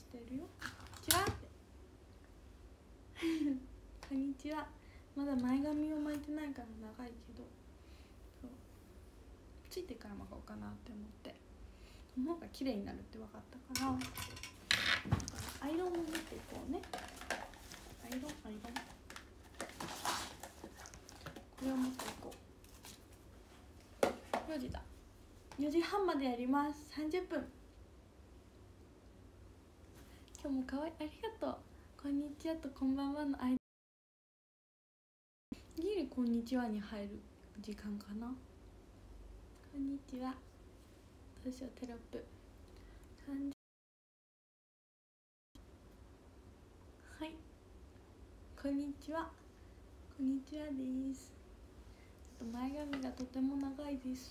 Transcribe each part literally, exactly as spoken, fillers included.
してるよ。チラってこんにちは。まだ前髪を巻いてないから長いけど、そうついてから巻こうかなって思って、その方が綺麗になるって分かったから、だからアイロンを持っていこうね。アイロンアイロンこれを持っていこう。よじだ。よじはんまでやります。さんじゅっぷん。今日もかわいい、ありがとう。こんにちはとこんばんはの間、ギリこんにちはに入る時間かな。こんにちは。どうしよう、テロップさんじゅう。はい、こんにちは。こんにちはです。ちょっと前髪がとても長いです。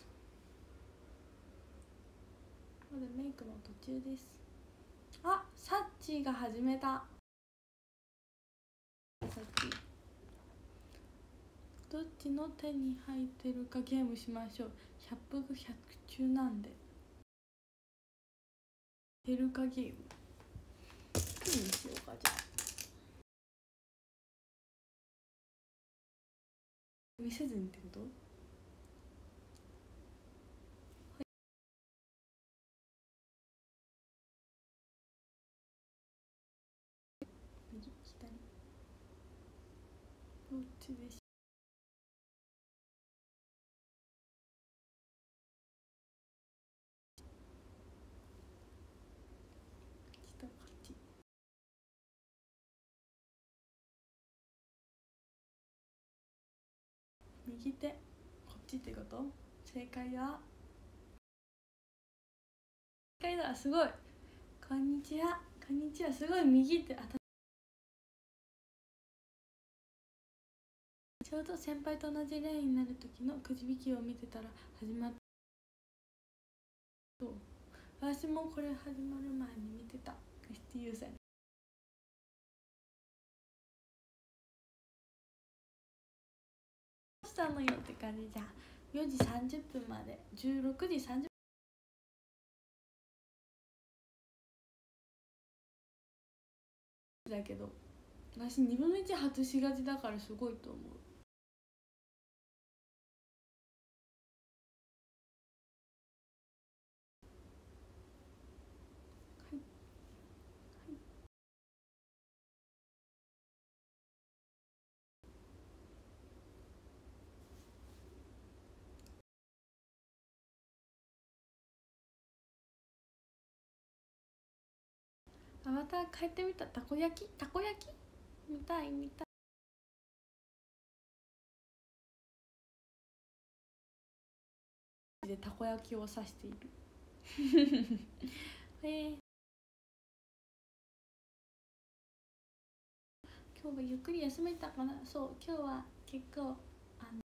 まだメイクの途中です。あ、サッチーが始めた。さっきどっちの手に入ってるかゲームしましょう。ひゃくぶひゃく中なんで。出るかゲーム何にしようか。じゃあ見せずにってこと？右左どっちでしょう。こっちとこっち。右手こっちってこと？正解は正解だ。すごい。こんにちは。こんにちは。すごい。右ってあたちょうど先輩と同じレーンになる時のくじ引きを見てたら始まった。そう、私もこれ始まる前に見てた。エスティーユーさんどうしたのよって感じ。じゃあよじさんじゅっぷんまでじゅうろくじさんじゅっぷんだけど、私にぶんのいち外しがちだからすごいと思う。はい、はい、あ、また帰ってみた。たこ焼きたこ焼き見たい見たい。でたこ焼きを指しているえー、今日はゆっくり休めたかな。そう、今日は結構あの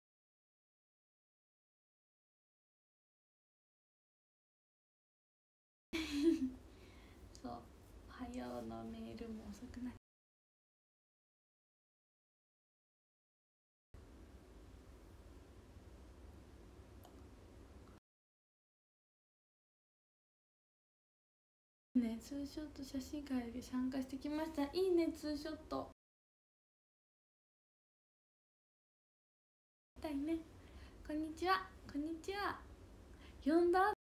そう、おはようのメールも遅くなっね。ツーショット写真会で参加してきました。いいね、ツーショットたいね。こんにちは。こんにちは。呼んだ。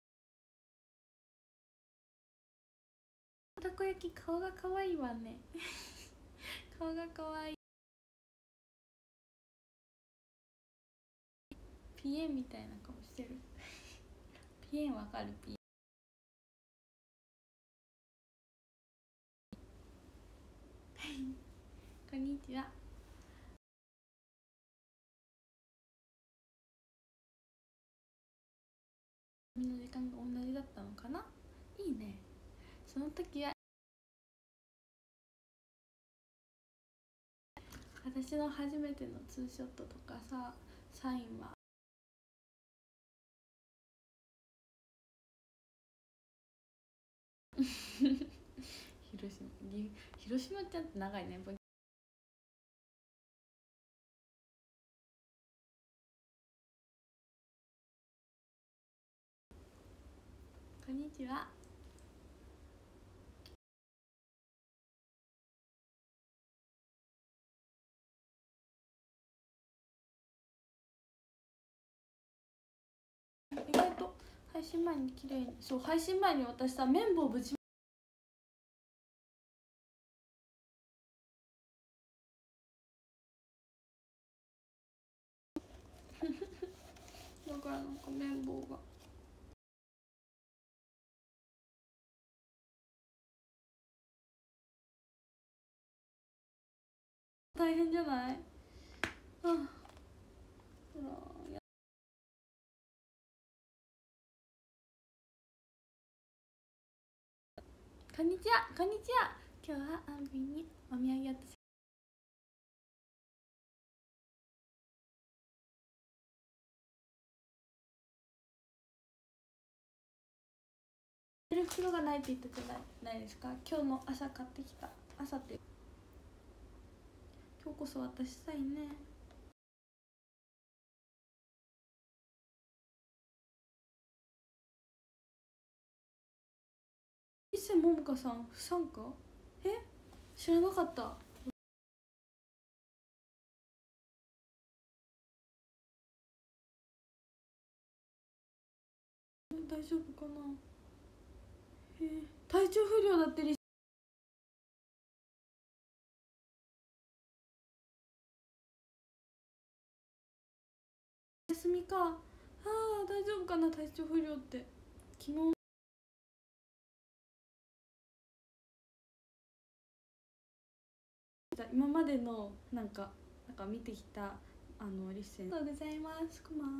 たこ焼き顔が可愛いわね顔が可愛い。ピエンみたいな顔してるピエンわかる？ピエンこんにちは。みの時間が同じだったのかな。いいね。その時は私の初めてのツーショットとかさ、サインは広島広島ちゃんって長いね。こんにちは。 配信前に綺麗に、そう配信前に私さ綿棒ぶちだからなんか綿棒が大変じゃない？ああ、ほらやこんにちは、こんにちは。今日はアンビにお土産を袋がないって言ってたじゃないですか。今日の朝買ってきた。朝って今日こそ渡したいね。伊勢桃香さん不参加？え、知らなかった。大丈夫かな。えー、体調不良だってり休みか。ああ、大丈夫かな、体調不良って。昨日今までのなんかなんか見てきたあのリッセン、ありがとうございます。くま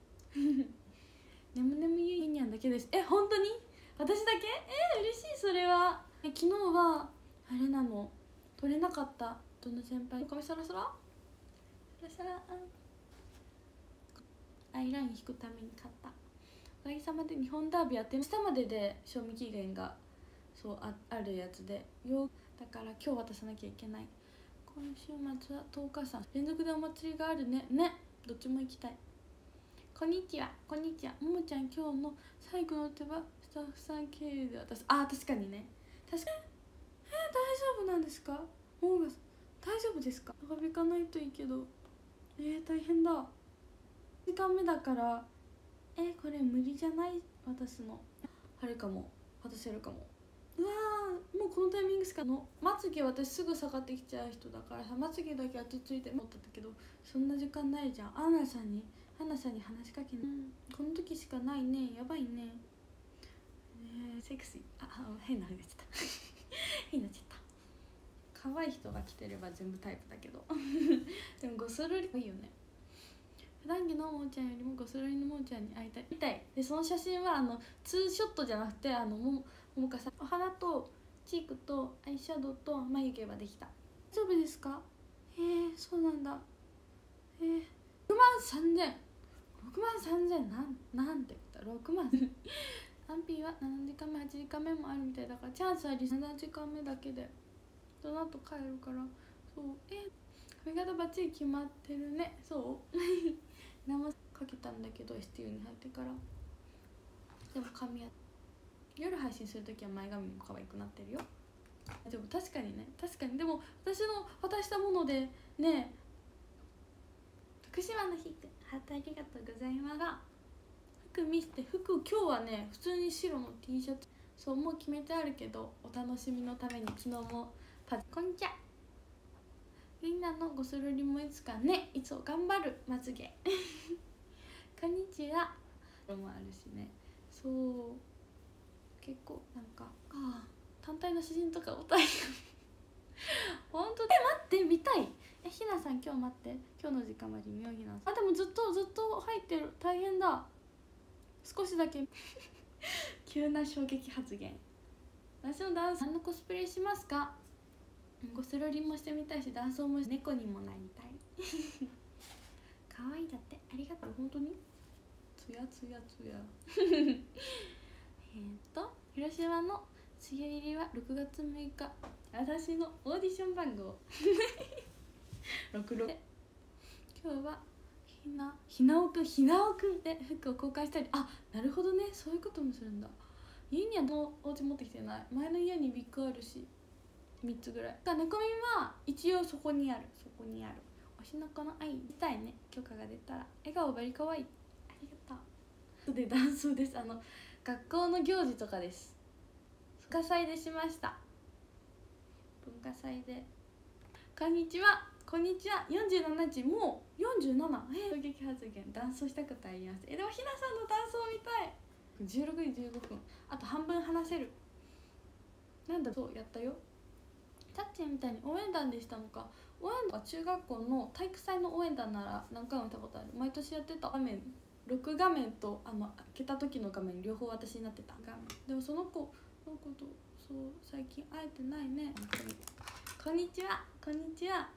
ねむねむゆいにゃんだけです。え、本当に私だけ？えー、嬉しい。それはえ昨日はあれなの、取れなかった。どの先輩髪サラサラサラサラアイライン引くために買った。おかげさまで日本ダービーやって明日までで賞味期限がそう あ, あるやつでよ、だから今日渡さなきゃいけない。今週末はとおかさん連続でお祭りがあるね。ね、どっちも行きたい。こんにちは、こんにちは。ももちゃん今日の最後の手はスタッフさん経由で渡す。あー、確かにね、確かに。えー、大丈夫なんですか？ももが大丈夫ですか？長引かないといいけど。えー、大変だ。じかんめだからえこれ無理じゃない？渡すのあれかも、渡せるかも。うわー、もうこのタイミングしかのまつげ私すぐ下がってきちゃう人だからさ、まつげだけ落ち着いて持ったんだけど、そんな時間ないじゃん。アンナさんにアンナさんに話しかけない、うん、この時しかないね。やばいね。えー、セクシー。ああ、変なふうになっちゃった変になっちゃった。可愛い人が着てれば全部タイプだけどでもゴスロリいいよね。普段着のもーちゃんよりもゴスロリのもーちゃんに会いたいみたいで、その写真はあのツーショットじゃなくて、あのもももかさんお花とチークとアイシャドウと眉毛はできた。大丈夫ですか？へえ、そうなんだ。へえ、ろくまんさんぜんろくまんさんぜんなんなんて言ったろくまんアンピーはななじかんめはちじかんめもあるみたいだから、チャンスあり。ななじかんめだけでその後帰るから。そう、え髪型バッチリ決まってるね。そう何もかけたんだけど エスティーユー に入ってから。でも髪や夜配信するときは前髪も可愛くなってるよ。でも確かにね、確かに。でも私の渡したものでね、福島の日ってハートありがとうございますが、服見せて。服今日はね普通に白の T シャツ、そうもう決めてあるけどお楽しみのために昨日もパズこんにちは。みんなのゴスロリもいつかね、いつも頑張るまつげこんにちはもあるしね。そう結構なんかあ単体の写真とかおたい本当で待ってみたい。えひなさん今日待って、今日の時間まで見よう。ひなさんあでもずっとずっと入ってる。大変だ。少しだけ急な衝撃発言。私のダンス何のコスプレしますか？ゴスロリもしてみたいし、ダンスも猫にもなりたい可愛いだって。ありがとう。本当につやつやつやえっと広島の梅雨入りはろくがつむいか。私のオーディション番号ろくろく。今日はひなひなおくんひなおくんで服を交換したり。あ、なるほどね、そういうこともするんだ。家にはもうお家持ってきてない。前の家にビッグあるしみっつぐらい。猫耳は一応そこにある、そこにある。推しの子の愛見たいね。許可が出たら。笑顔バリ可愛い。ありがとう。 でダンスです。あの学校の行事とかです。文化祭でしました。文化祭でこんにちはこんにちは。よんじゅうななじ、もうよんじゅうなな。えー、衝撃発言。ダンスをしたことあります。えでもひなさんのダンスを見たい。じゅうろくじじゅうごふん、あと半分話せる。なんだ、そうやったよ。タッチみたいに応援団でしたのか。応援団は中学校の体育祭の応援団なら何回も見たことある。毎年やってた。画面ろく画面とあの開けた時の画面両方私になってた。画面でもその子その子とそう最近会えてないね。本当にこんにちはこんにちは。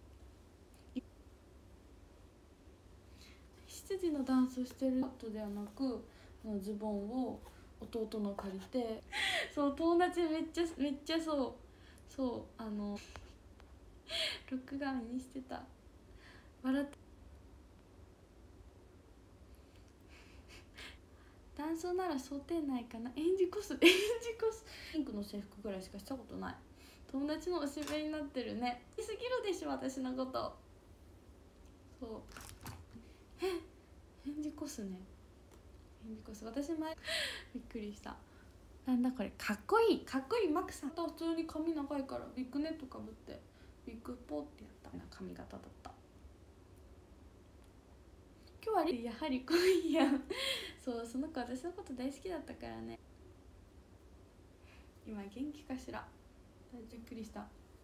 羊のダンスをしてることではなく、ズボンを弟の借りてそう友達めっちゃめっちゃそうそうあの録画面にしてた。笑ってダンスなら想定内かな。エンジコスエンジコスピンクの制服ぐらいしかしたことない。友達のおしめになってるね。いすぎるでしょ私のこと。そうえエンジコスね。エンジコス私前びっくりした。なんだこれ、かっこいいかっこいい。マックさんと普通に髪長いからビッグネットかぶってビッグポーってやったな髪型だった。今日はやはり濃いやんそうその子私のこと大好きだったからね。今元気かしら。びっくりした。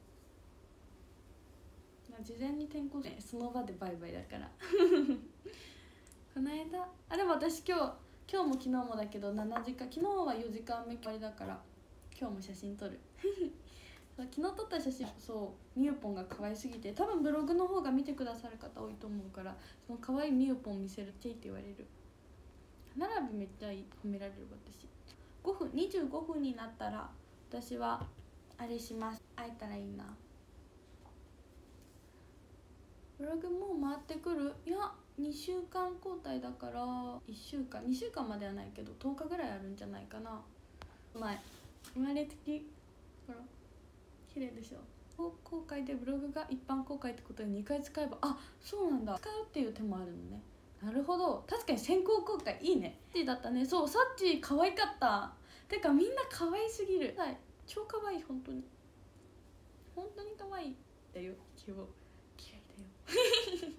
事前に転校してその場でバイバイだからこの間あでも私今日今日も昨日もだけどしちじかん、昨日はよじかんめ終わりだから今日も写真撮る昨日撮った写真、そうみゆぽんが可愛すぎて、多分ブログの方が見てくださる方多いと思うから、その可愛いみゆぽん見せるって言われる。歯並びめっちゃいい褒められる。私ごふんにじゅうごふんになったら私はあれします。会えたらいいな。ブログもう回ってくる。いやにしゅうかん交代だからいっしゅうかんにしゅうかんまではないけどとおかぐらいあるんじゃないかな。前生まれつきほら綺麗でしょ。公開でブログが一般公開ってことでにかい使えば、あそうなんだ、使うっていう手もあるのね。なるほど、確かに先行公開いいね。サッチーだったね。そうサッチー可愛かった。てかみんな可愛すぎる。はい、超可愛い。本当に本当に可愛いだよ。気を気合いだよ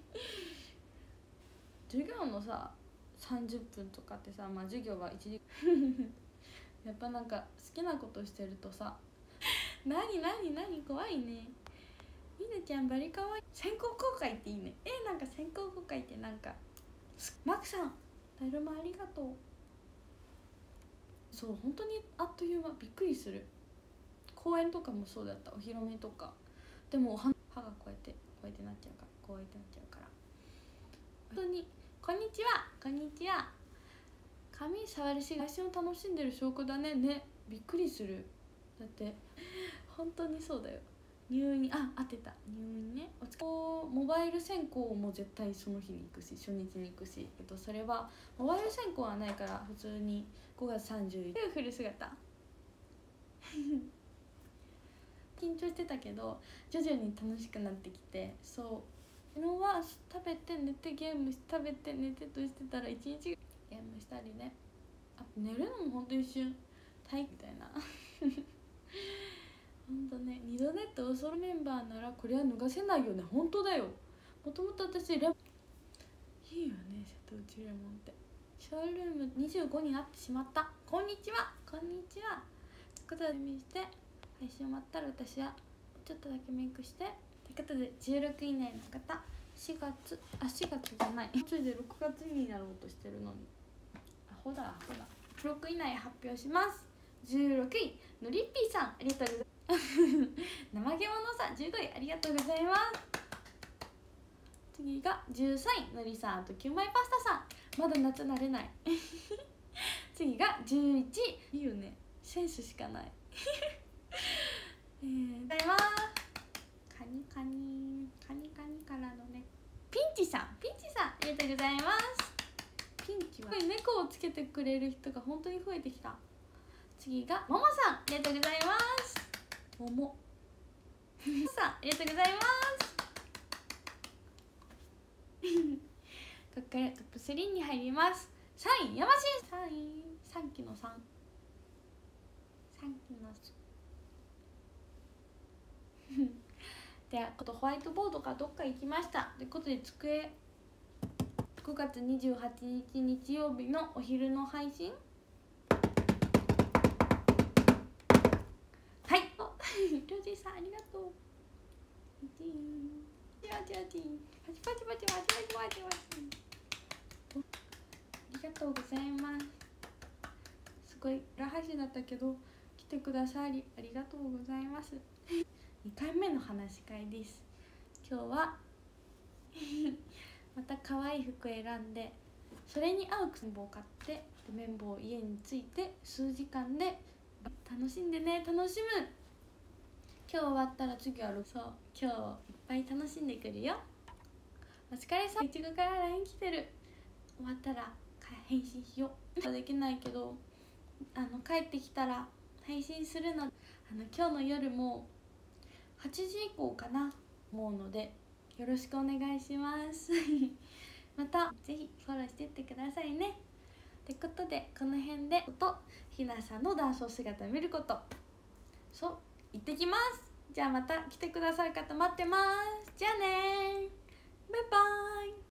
授業のささんじゅっぷんとかってさ、まあ授業はいちじやっぱなんか好きなことしてるとさなになになに怖いね。みなちゃんバリかわいい。先行公開っていいね。えー、なんか先行公開ってなんかマクさんだるまありがとう。そう本当にあっという間、びっくりする。公演とかもそうだった。お披露目とかでも歯がこうやってこうやってなっちゃうからこうやってなっちゃうから本当にこんにちはこんにちは。髪触るし配信を楽しんでる証拠だね。ねびっくりする。だって本当にそうだよ。入院、あ、当てた。入院ね。おつモバイル専攻も絶対その日に行くし初日に行くし、えっと、それはモバイル専攻はないから普通にごがつさんじゅうにちフル姿緊張してたけど徐々に楽しくなってきて、そう昨日は食べて寝てゲームし食べて寝てとしてたら一日ゲームしたりね。あ寝るのもほんと一瞬体育みたいなほんとね、二度寝って恐るメンバーならこれは脱がせないよね。ほんとだよ。もともと私レモンいいよね、瀬戸内レモンって。ショールームにじゅうごになってしまった。こんにちはこんにちは。ということで見して配信終わったら私はちょっとだけメイクしてということでじゅうろくい以内の方しがつあしがつじゃないついでろくがつになろうとしてるのにアホだアホだ。ろくい以内発表します。じゅうろくいのりっぴーさんありがとうございます怠け者さんじゅうごいありがとうございます。次がじゅうさんいのりさんときゅうまいパスタさん、まだ夏慣れない次がじゅういちいいいよね、センスしかないえー、ございます。カニカニカニカニからのねピンチさんピンチさんありがとうございます。ピンチは猫をつけてくれる人が本当に増えてきた。次がももさんありがとうございます。ももさんありがとうございますここからトップスリーに入ります。 サインやましいサインさんきのさんさんきので、あとホワイトボードがどっか行きましたということで、机くがつにじゅうはちにち日曜日のお昼の配信、はい、りょうじいさんありがとう。じわじわじパチパチパチパチパチパチパチ、ありがとうございます。すごい裏配信だったけど来てくださりありがとうございます。にかいめの話し会です。今日はまた可愛い服選んで、それに合う綿棒を買って、綿棒を家について数時間で楽しんでね。楽しむ。今日終わったら次はそう今日いっぱい楽しんでくるよ。お疲れさん。いちごから ライン 来てる。終わったら返信しよう。できないけど、あの帰ってきたら配信するの。あの今日の夜もはちじ以降かな思うので、よろしくお願いしますまたぜひフォローしてってくださいね。ってことで、この辺でとひなさんのダンス姿見ること、そう行ってきます。じゃあまた来てくださる方待ってます。じゃあね、バイバイ。